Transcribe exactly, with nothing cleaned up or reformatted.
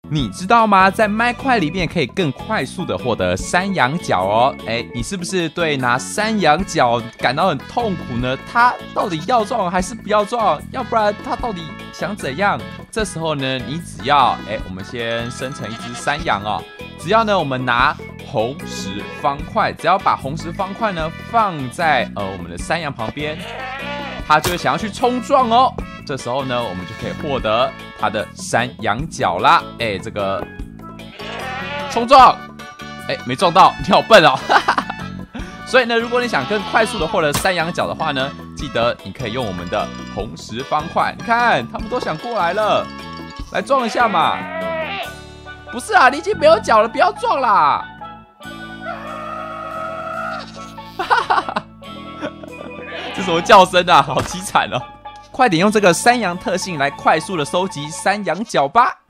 你知道吗？在麦块里面可以更快速的获得山羊角哦。哎，你是不是对拿山羊角感到很痛苦呢？它到底要撞还是不要撞？要不然它到底想怎样？这时候呢，你只要哎，我们先生成一只山羊哦。只要呢，我们拿红石方块，只要把红石方块呢放在呃我们的山羊旁边，它就会想要去冲撞哦。这时候呢，我们就可以获得它的山羊角啦。哎，这个冲撞，哎，没撞到，你好笨哦。所以呢，如果你想更快速的获得山羊角的话呢，记得你可以用我们的红石方块。你看，他们都想过来了，来撞一下嘛。不是啊，你已经没有角了，不要撞啦。这什么叫声啊？好凄惨哦。快点用这个山羊特性来快速的收集山羊角吧！